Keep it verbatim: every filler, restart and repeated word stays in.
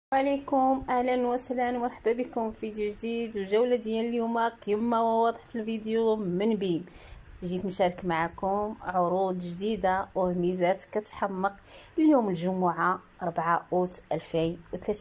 عليكم، اهلا وسهلا ومرحبا بكم في فيديو جديد. والجوله ديال اليوم كما واضح في الفيديو من بيم جيت نشارك معكم عروض جديده وميزات كتحمق اليوم الجمعه أربعة أوت ألفين وثلاثة